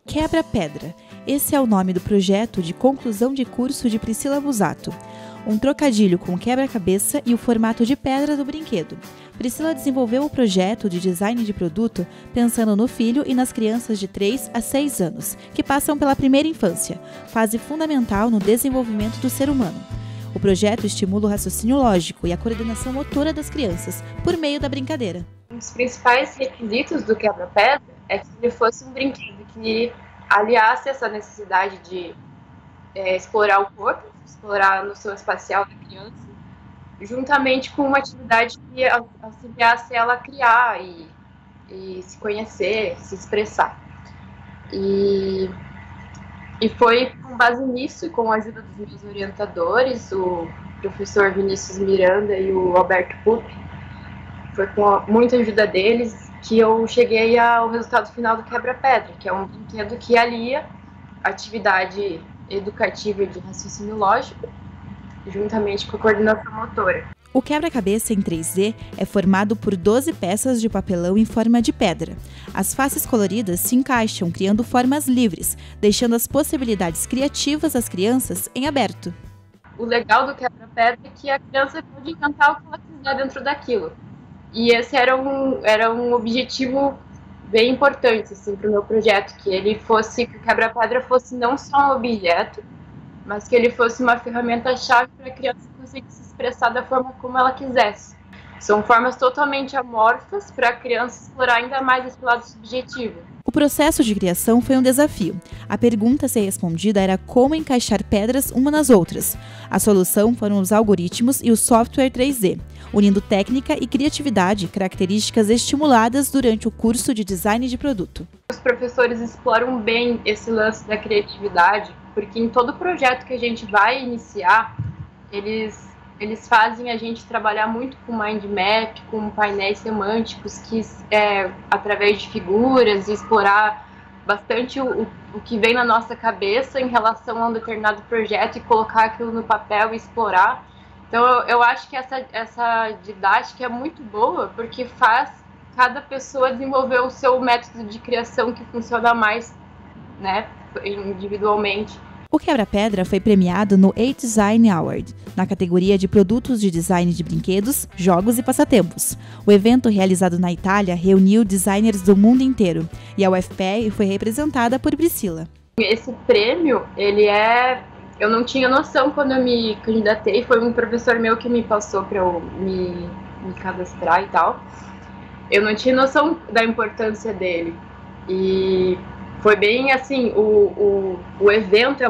Quebra-pedra. Esse é o nome do projeto de conclusão de curso de Priscila Busato. Um trocadilho com o quebra-cabeça e o formato de pedra do brinquedo. Priscila desenvolveu o projeto de design de produto pensando no filho e nas crianças de 3 a 6 anos, que passam pela primeira infância, fase fundamental no desenvolvimento do ser humano. O projeto estimula o raciocínio lógico e a coordenação motora das crianças, por meio da brincadeira. Um dos principais requisitos do quebra-pedra é que ele fosse um brinquedo que aliasse essa necessidade de explorar o corpo, explorar a noção espacial da criança, juntamente com uma atividade que auxiliasse ela a criar e se conhecer, se expressar. E foi com base nisso, e com a ajuda dos meus orientadores, o professor Vinícius Miranda e o Alberto Pupi, foi com muita ajuda deles que eu cheguei ao resultado final do quebra-pedra, que é um brinquedo que alia atividade educativa de raciocínio lógico, juntamente com a coordenação motora. O quebra-cabeça em 3D é formado por 12 peças de papelão em forma de pedra. As faces coloridas se encaixam, criando formas livres, deixando as possibilidades criativas das crianças em aberto. O legal do quebra-pedra é que a criança pode inventar o que ela quiser dentro daquilo. E esse era um objetivo bem importante assim, para o meu projeto, que o quebra-pedra fosse não só um objeto, mas que ele fosse uma ferramenta-chave para a criança conseguir se expressar da forma como ela quisesse. São formas totalmente amorfas para a criança explorar ainda mais esse lado subjetivo. O processo de criação foi um desafio. A pergunta a ser respondida era como encaixar pedras uma nas outras. A solução foram os algoritmos e o software 3D, unindo técnica e criatividade, características estimuladas durante o curso de design de produto. Os professores exploram bem esse lance da criatividade, porque em todo projeto que a gente vai iniciar, eles fazem a gente trabalhar muito com mind map, com painéis semânticos, que através de figuras, e explorar bastante o que vem na nossa cabeça em relação a um determinado projeto e colocar aquilo no papel e explorar. Então eu acho que essa didática é muito boa, porque faz cada pessoa desenvolver o seu método de criação que funciona mais, né, individualmente. O quebra-pedra foi premiado no A-Design Award, na categoria de produtos de design de brinquedos, jogos e passatempos. O evento, realizado na Itália, reuniu designers do mundo inteiro, e a UFPR foi representada por Priscila. Esse prêmio, eu não tinha noção quando eu me candidatei, foi um professor meu que me passou para eu me cadastrar e tal. Eu não tinha noção da importância dele. E foi bem assim, o evento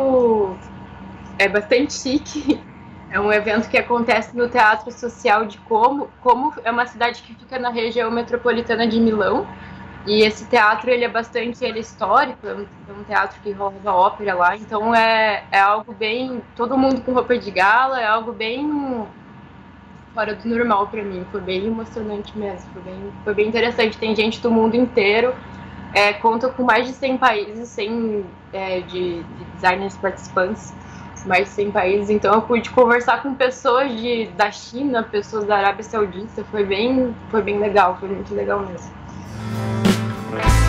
é bastante chique. É um evento que acontece no Teatro Social de Como. Como é uma cidade que fica na região metropolitana de Milão. E esse teatro ele é histórico, é um teatro que rola ópera lá. Então é algo bem, todo mundo com roupa de gala, é algo bem fora do normal para mim. Foi bem emocionante mesmo, foi bem interessante. Tem gente do mundo inteiro. Conta com mais de 100 países, de designers participantes, mais de 100 países. Então eu pude conversar com pessoas da China, pessoas da Arábia Saudita. Foi bem legal, foi muito legal mesmo.